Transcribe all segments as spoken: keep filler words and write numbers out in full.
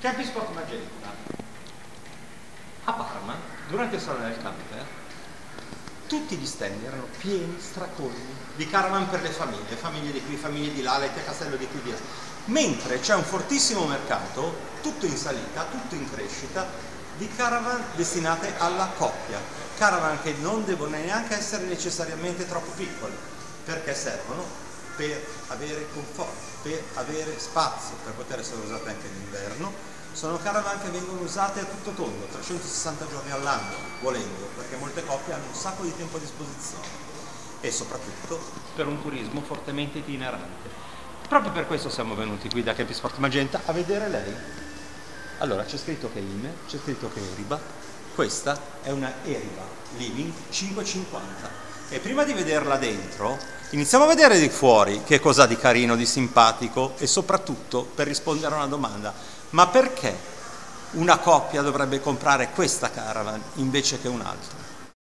Campi Sport Magenta. A Parma, durante il Salone del Camper, tutti gli stand erano pieni, stracolmi, di caravan per le famiglie, famiglie di qui, famiglie di là, Lette Castello di qui, di là. Mentre c'è un fortissimo mercato, tutto in salita, tutto in crescita, di caravan destinate alla coppia. Caravan che non devono neanche essere necessariamente troppo piccoli, perché servono per avere conforto, per avere spazio, per poter essere usate anche d'inverno. Sono caravan che vengono usate a tutto tondo, trecentosessanta giorni all'anno, volendo, perché molte coppie hanno un sacco di tempo a disposizione e soprattutto per un turismo fortemente itinerante. Proprio per questo siamo venuti qui da Campi Sport Magenta a vedere lei. Allora, c'è scritto che è I M E, c'è scritto che è Eriba, questa è una Eriba Living cinquecentocinquanta e prima di vederla dentro iniziamo a vedere di fuori che cosa ha di carino, di simpatico e soprattutto per rispondere a una domanda: ma perché una coppia dovrebbe comprare questa caravan invece che un'altra?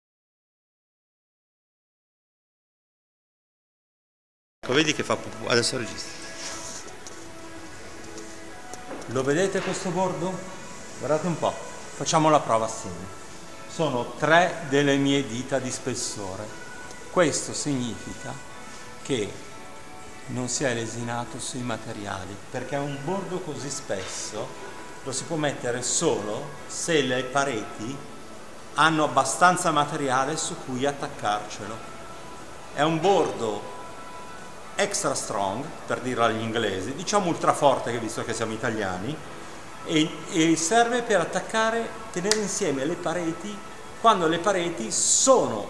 Ecco, vedi che fa pupù, adesso registra. Lo vedete questo bordo? Guardate un po', facciamo la prova assieme. Sono tre delle mie dita di spessore. Questo significa che non si è lesinato sui materiali, perché un bordo così spesso lo si può mettere solo se le pareti hanno abbastanza materiale su cui attaccarcelo. È un bordo extra strong, per dirlo agli inglesi, diciamo ultra forte, che visto che siamo italiani, e, e serve per attaccare, tenere insieme le pareti quando le pareti sono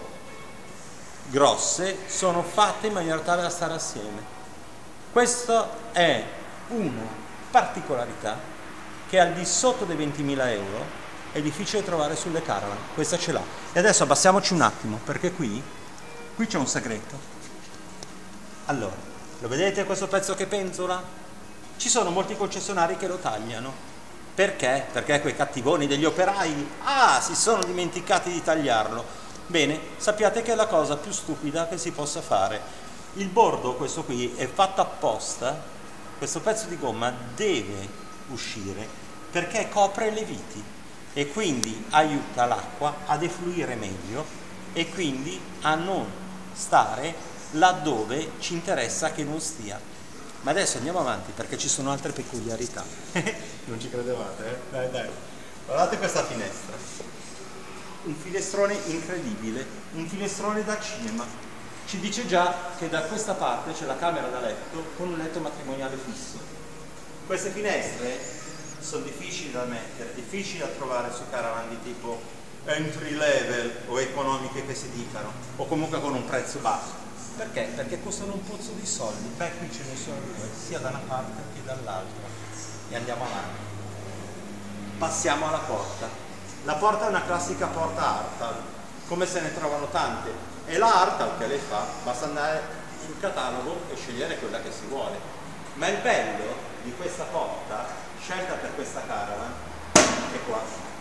grosse, sono fatte in maniera tale da stare assieme. Questa è una particolarità che al di sotto dei ventimila euro è difficile trovare sulle caravan. Questa ce l'ha. E adesso abbassiamoci un attimo, perché qui, qui c'è un segreto. Allora, lo vedete questo pezzo che penzola? Ci sono molti concessionari che lo tagliano. Perché? Perché quei cattivoni degli operai, ah, si sono dimenticati di tagliarlo. Bene, sappiate che è la cosa più stupida che si possa fare. Il bordo, questo qui, è fatto apposta, questo pezzo di gomma deve uscire perché copre le viti e quindi aiuta l'acqua a defluire meglio e quindi a non stare laddove ci interessa che non stia. Ma adesso andiamo avanti perché ci sono altre peculiarità. Non ci credevate, eh? Dai, dai. Guardate questa finestra. Un finestrone incredibile, un finestrone da cinema. Ci dice già che da questa parte c'è la camera da letto con un letto matrimoniale fisso. Queste finestre sono difficili da mettere, difficili da trovare su caravan di tipo entry level o economiche che si dicano, o comunque con un prezzo basso. Perché? Perché costano un pozzo di soldi. Beh, qui ce ne sono due, sia da una parte che dall'altra. E andiamo avanti. Passiamo alla porta. La porta è una classica porta Artal, come se ne trovano tante. E la Artal che lei fa, basta andare sul catalogo e scegliere quella che si vuole. Ma il bello di questa porta, scelta per questa caravan, è qua,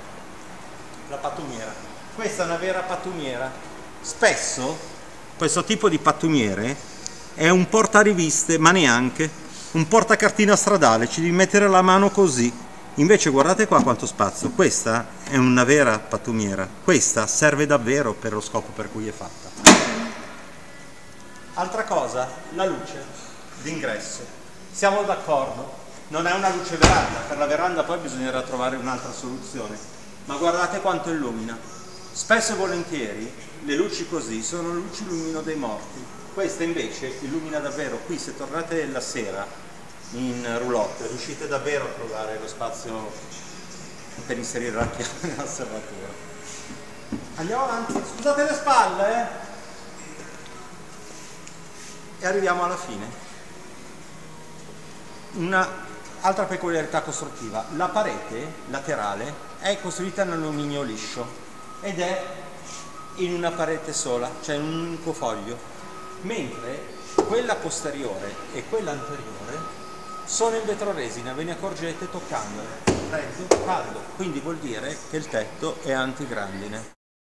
la pattumiera. Questa è una vera pattumiera. Spesso questo tipo di pattumiere è un portariviste, ma neanche, un portacartina stradale, ci devi mettere la mano così. Invece guardate qua quanto spazio, questa è una vera pattumiera, questa serve davvero per lo scopo per cui è fatta. Altra cosa, la luce d'ingresso. Siamo d'accordo, non è una luce veranda, per la veranda poi bisognerà trovare un'altra soluzione, ma guardate quanto illumina. Spesso e volentieri le luci così sono luci lumino dei morti, questa invece illumina davvero. Qui se tornate la sera in roulotte riuscite davvero a trovare lo spazio per inserire la chiave nella serratura. Andiamo avanti, scusate le spalle, eh? E arriviamo alla fine. Un'altra peculiarità costruttiva: la parete laterale è costruita in alluminio liscio ed è in una parete sola, cioè in un unico foglio, mentre quella posteriore e quella anteriore sono in vetroresina, ve ne accorgete toccandole, freddo, caldo, quindi vuol dire che il tetto è antigrandine.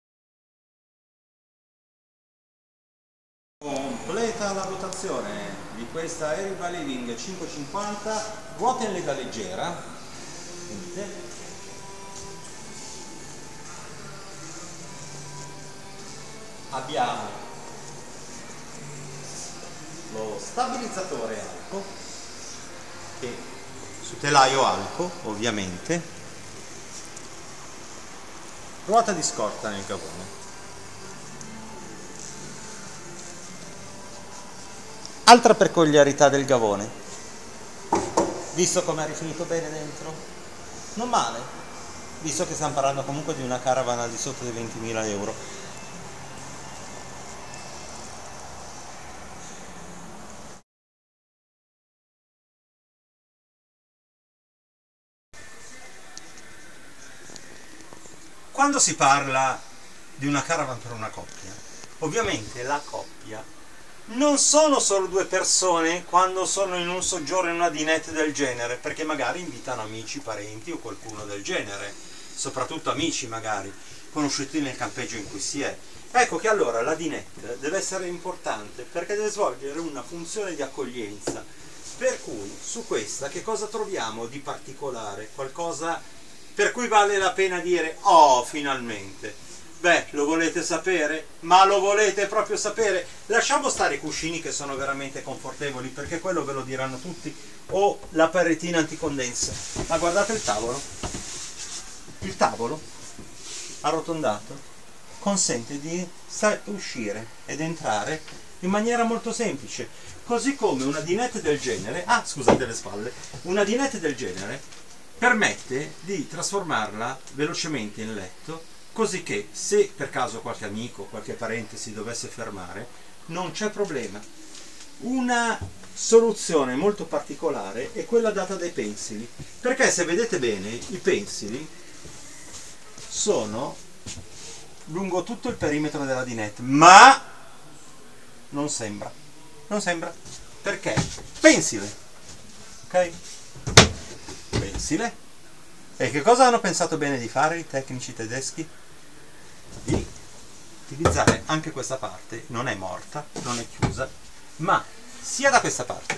Completa la dotazione di questa Eriba Living cinquecentocinquanta, ruota in lega leggera, Vedete? Abbiamo lo stabilizzatore Alco, che su telaio Alco ovviamente, ruota di scorta nel gavone. Altra peculiarità del gavone, visto come è rifinito bene dentro, non male, visto che stiamo parlando comunque di una caravan al di sotto dei ventimila euro. Quando si parla di una caravan per una coppia, ovviamente la coppia non sono solo due persone quando sono in un soggiorno in una dinette del genere, perché magari invitano amici, parenti o qualcuno del genere, soprattutto amici magari, conosciuti nel campeggio in cui si è. Ecco che allora la dinette deve essere importante perché deve svolgere una funzione di accoglienza. Per cui su questa che cosa troviamo di particolare? Qualcosa per cui vale la pena dire oh, finalmente. Beh, lo volete sapere? Ma lo volete proprio sapere? Lasciamo stare i cuscini che sono veramente confortevoli, perché quello ve lo diranno tutti, o la paretina anticondensa. Ma guardate il tavolo. Il tavolo arrotondato consente di uscire ed entrare in maniera molto semplice, così come una dinette del genere, ah scusate le spalle, una dinette del genere permette di trasformarla velocemente in letto, così che se per caso qualche amico, qualche parente si dovesse fermare, non c'è problema. Una soluzione molto particolare è quella data dai pensili, perché se vedete bene i pensili sono lungo tutto il perimetro della dinette, ma non sembra, non sembra, perché pensile, ok? Pensile. E che cosa hanno pensato bene di fare i tecnici tedeschi? Di utilizzare anche questa parte, non è morta, non è chiusa, ma sia da questa parte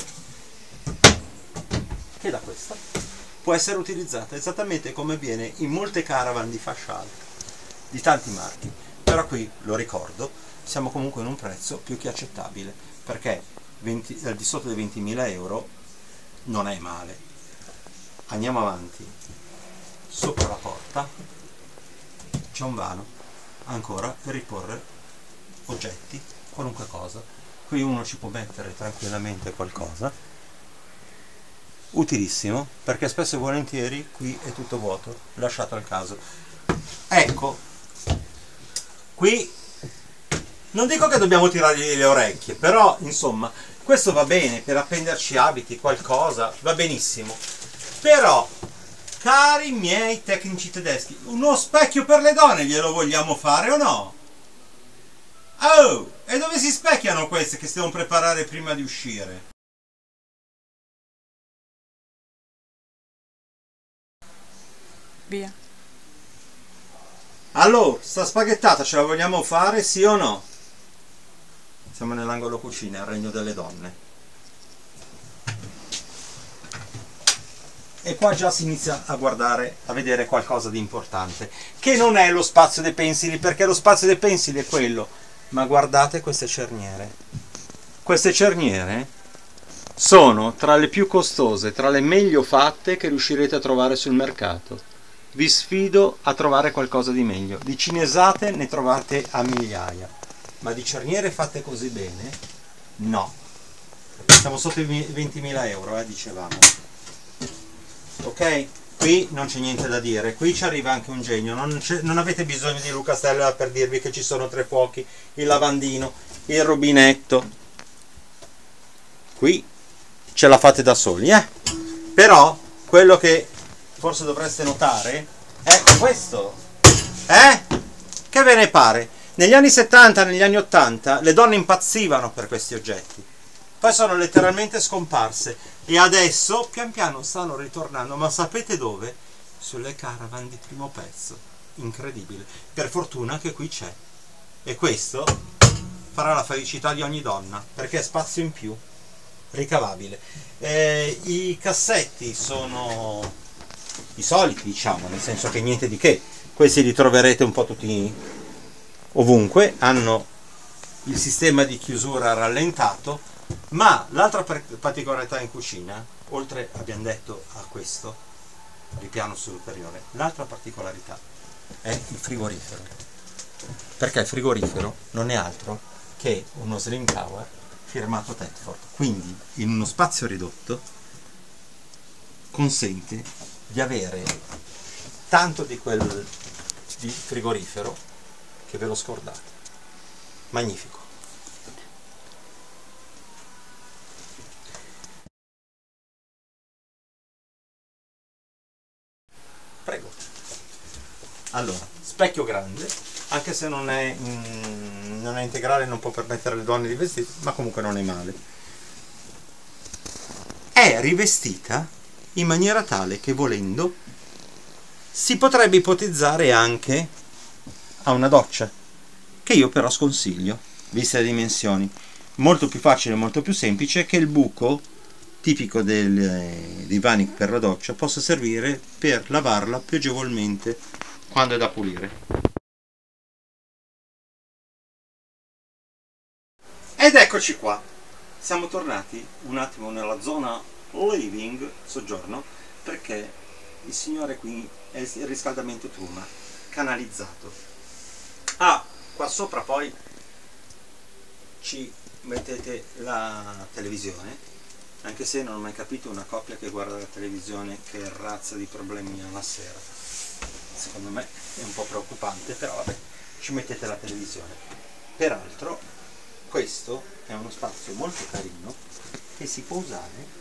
che da questa può essere utilizzata esattamente come avviene in molte caravan di fascia alta di tanti marchi. Però qui, lo ricordo, siamo comunque in un prezzo più che accettabile, perché venti, al di sotto dei ventimila euro non è male. Andiamo avanti. Sopra la porta c'è un vano ancora per riporre oggetti, qualunque cosa. Qui uno ci può mettere tranquillamente qualcosa, utilissimo, perché spesso e volentieri qui è tutto vuoto, lasciato al caso. Ecco, qui non dico che dobbiamo tirargli le orecchie, però insomma questo va bene per appenderci abiti, qualcosa, va benissimo. Però cari miei tecnici tedeschi, uno specchio per le donne glielo vogliamo fare o no? Oh, e dove si specchiano queste che si devono preparare prima di uscire? Via. Allora, sta spaghettata ce la vogliamo fare, sì o no? Siamo nell'angolo cucina, il regno delle donne. E qua già si inizia a guardare, a vedere qualcosa di importante, che non è lo spazio dei pensili, perché lo spazio dei pensili è quello. Ma guardate queste cerniere. Queste cerniere sono tra le più costose, tra le meglio fatte che riuscirete a trovare sul mercato. Vi sfido a trovare qualcosa di meglio. Di cinesate ne trovate a migliaia, ma di cerniere fatte così bene, no. Siamo sotto i ventimila euro, eh, dicevamo. Ok? Qui non c'è niente da dire, qui ci arriva anche un genio, non, non avete bisogno di Luca Stella per dirvi che ci sono tre fuochi, il lavandino, il rubinetto. Qui ce la fate da soli, eh? Però quello che forse dovreste notare è questo, eh? Che ve ne pare? Negli anni settanta, negli anni ottanta le donne impazzivano per questi oggetti, poi sono letteralmente scomparse e adesso pian piano stanno ritornando, ma sapete dove? Sulle caravan di primo pezzo. Incredibile. Per fortuna che qui c'è, e questo farà la felicità di ogni donna, perché è spazio in più, ricavabile. Eh, i cassetti sono i soliti, diciamo, nel senso che niente di che. Questi li troverete un po' tutti ovunque, hanno il sistema di chiusura rallentato, ma l'altra particolarità in cucina, oltre abbiamo detto a questo ripiano superiore, l'altra particolarità è il frigorifero, perché il frigorifero non è altro che uno Slim Tower firmato Tedford, quindi in uno spazio ridotto consente di avere tanto di quel di frigorifero che ve lo scordate. Magnifico. Prego. Allora, specchio grande, anche se non è, mm, non è integrale, non può permettere alle donne di vestire, ma comunque non è male. È rivestita in maniera tale che, volendo, si potrebbe ipotizzare anche a una doccia, che io però sconsiglio, viste le dimensioni. Molto più facile, molto più semplice, che il buco tipico del, eh, dei vani per la doccia possa servire per lavarla più agevolmente quando è da pulire. Ed eccoci qua, siamo tornati un attimo nella zona living, soggiorno, perché il signore qui è il riscaldamento Truma canalizzato. Ah, qua sopra poi ci mettete la televisione, anche se non ho mai capito una coppia che guarda la televisione che razza di problemi ha la sera. Secondo me è un po' preoccupante, però vabbè, ci mettete la televisione. Peraltro questo è uno spazio molto carino che si può usare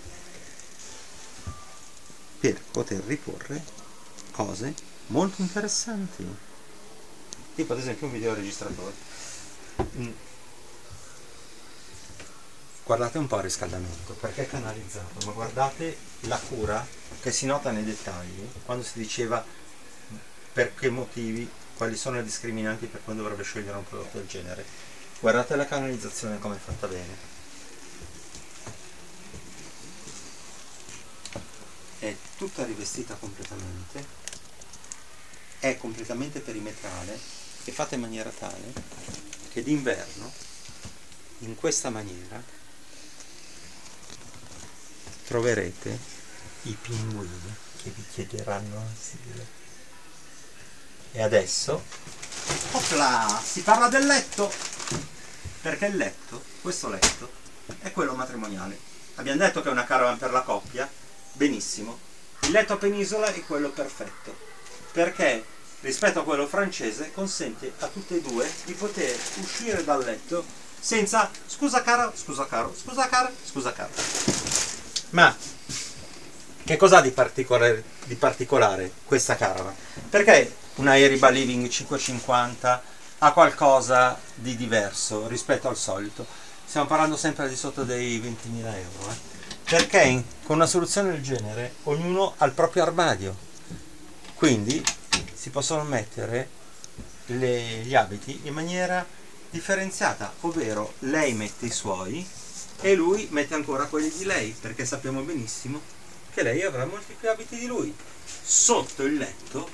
per poter riporre cose molto interessanti, tipo ad esempio un videoregistratore. Mm. Guardate un po' il riscaldamento, perché è canalizzato, ma guardate la cura che si nota nei dettagli quando si diceva per che motivi, quali sono le discriminanti per cui dovrebbe scegliere un prodotto del genere. Guardate la canalizzazione come è fatta bene. È tutta rivestita completamente, è completamente perimetrale e fatta in maniera tale che d'inverno, in questa maniera, troverete i pinguini che vi chiederanno asilo. E adesso, opla, si parla del letto, perché il letto, questo letto, è quello matrimoniale. Abbiamo detto che è una caravan per la coppia. Benissimo, il letto a penisola è quello perfetto, perché rispetto a quello francese consente a tutte e due di poter uscire dal letto senza scusa caro, scusa caro, scusa caro, scusa caro. Ma che cos'ha di particolare, di particolare questa caravan? Perché una Eriba Living cinquecentocinquanta ha qualcosa di diverso rispetto al solito? Stiamo parlando sempre al di sotto dei ventimila euro, eh? Perché con una soluzione del genere ognuno ha il proprio armadio, quindi si possono mettere le, gli abiti in maniera differenziata, ovvero lei mette i suoi e lui mette ancora quelli di lei, perché sappiamo benissimo che lei avrà molti più abiti di lui. Sotto il letto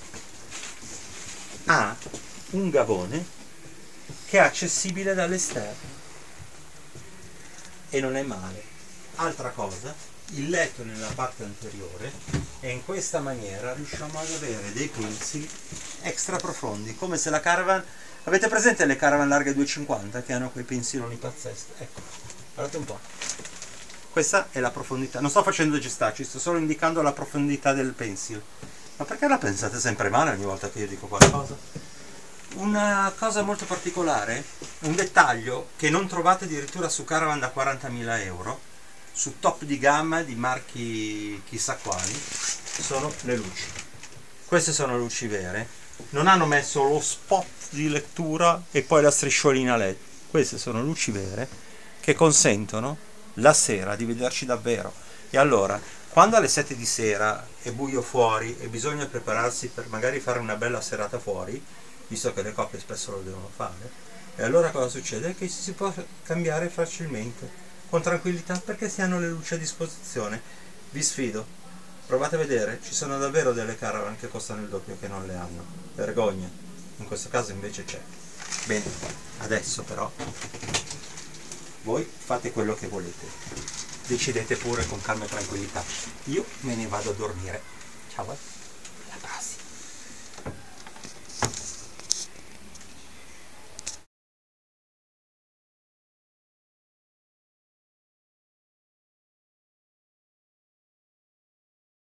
ha un gavone che è accessibile dall'esterno e non è male. Altra cosa, il letto nella parte anteriore e in questa maniera riusciamo ad avere dei pensili extra profondi, come se la caravan, avete presente le caravan larghe due cinquanta che hanno quei pensiloni pazzeschi? Ecco, guardate un po', questa è la profondità, non sto facendo gestacci, sto solo indicando la profondità del pencil. Ma perché la pensate sempre male ogni volta che io dico qualcosa? Una cosa molto particolare, un dettaglio che non trovate addirittura su caravan da quarantamila euro, su top di gamma di marchi chissà quali, sono le luci. Queste sono luci vere, non hanno messo lo spot di lettura e poi la strisciolina led. Queste sono luci vere che consentono la sera di vederci davvero. E allora, quando alle sette di sera è buio fuori e bisogna prepararsi per magari fare una bella serata fuori, visto che le coppie spesso lo devono fare, e allora cosa succede? Che si può cambiare facilmente, con tranquillità, perché si hanno le luci a disposizione. Vi sfido, Provate a vedere, ci sono davvero delle caravan che costano il doppio che non le hanno. Vergogna. In questo caso invece c'è. Bene, adesso però voi fate quello che volete. Decidete pure con calma e tranquillità. Io me ne vado a dormire. Ciao.